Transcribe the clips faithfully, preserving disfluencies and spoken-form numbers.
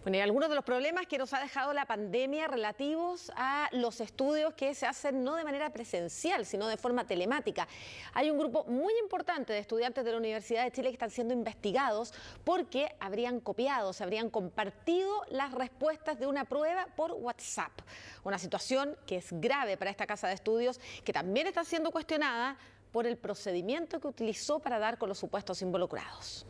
Bueno, y algunos de los problemas que nos ha dejado la pandemia relativos a los estudios que se hacen no de manera presencial, sino de forma telemática. Hay un grupo muy importante de estudiantes de la Universidad de Chile que están siendo investigados porque habrían copiado, se habrían compartido las respuestas de una prueba por WhatsApp. Una situación que es grave para esta casa de estudios, que también está siendo cuestionada por el procedimiento que utilizó para dar con los supuestos involucrados.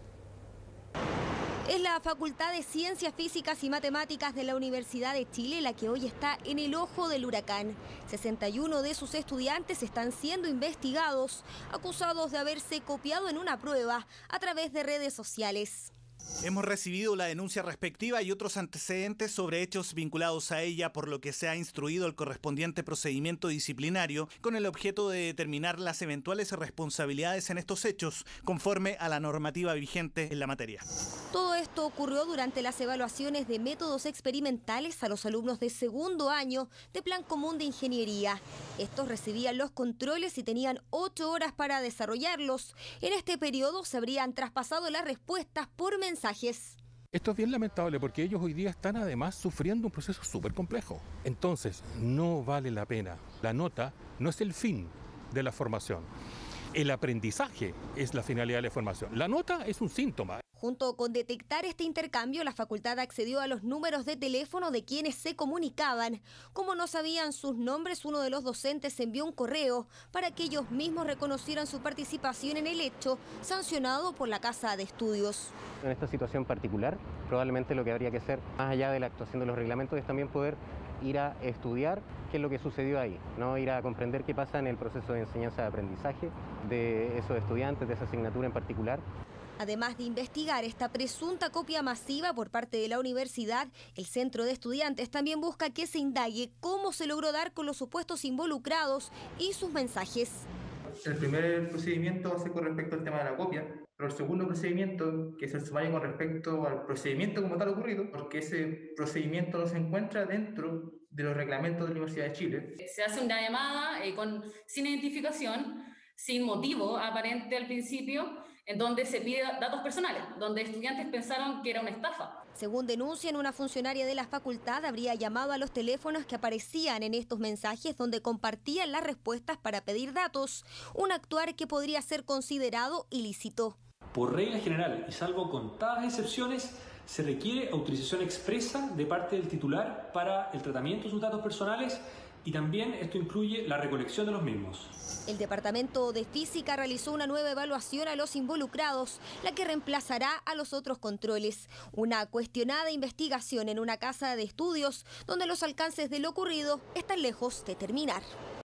Es la Facultad de Ciencias Físicas y Matemáticas de la Universidad de Chile la que hoy está en el ojo del huracán. sesenta y uno de sus estudiantes están siendo investigados, acusados de haberse copiado en una prueba a través de redes sociales. Hemos recibido la denuncia respectiva y otros antecedentes sobre hechos vinculados a ella, por lo que se ha instruido el correspondiente procedimiento disciplinario con el objeto de determinar las eventuales responsabilidades en estos hechos, conforme a la normativa vigente en la materia. Todo esto ocurrió durante las evaluaciones de métodos experimentales a los alumnos de segundo año de Plan Común de Ingeniería. Estos recibían los controles y tenían ocho horas para desarrollarlos. En este periodo se habrían traspasado las respuestas por mensajes. Esto es bien lamentable porque ellos hoy día están además sufriendo un proceso súper complejo. Entonces, no vale la pena. La nota no es el fin de la formación. El aprendizaje es la finalidad de la formación. La nota es un síntoma. Junto con detectar este intercambio, la facultad accedió a los números de teléfono de quienes se comunicaban. Como no sabían sus nombres, uno de los docentes envió un correo para que ellos mismos reconocieran su participación en el hecho, sancionado por la Casa de Estudios. En esta situación particular, probablemente lo que habría que hacer, más allá de la actuación de los reglamentos, es también poder ir a estudiar qué es lo que sucedió ahí, ¿no? Ir a comprender qué pasa en el proceso de enseñanza y aprendizaje de esos estudiantes, de esa asignatura en particular. Además de investigar esta presunta copia masiva por parte de la universidad, el Centro de Estudiantes también busca que se indague cómo se logró dar con los supuestos involucrados y sus mensajes. El primer procedimiento va a ser con respecto al tema de la copia, pero el segundo procedimiento, que es el sumario con respecto al procedimiento como tal ocurrido, porque ese procedimiento no se encuentra dentro de los reglamentos de la Universidad de Chile. Se hace una llamada eh, con, sin identificación, sin motivo aparente al principio, en donde se pide datos personales, donde estudiantes pensaron que era una estafa. Según denuncian, una funcionaria de la facultad habría llamado a los teléfonos que aparecían en estos mensajes donde compartían las respuestas para pedir datos, un actuar que podría ser considerado ilícito. Por regla general, y salvo contadas excepciones, se requiere autorización expresa de parte del titular para el tratamiento de sus datos personales, y también esto incluye la recolección de los mismos. El Departamento de Física realizó una nueva evaluación a los involucrados, la que reemplazará a los otros controles. Una cuestionada investigación en una casa de estudios donde los alcances de lo ocurrido están lejos de terminar.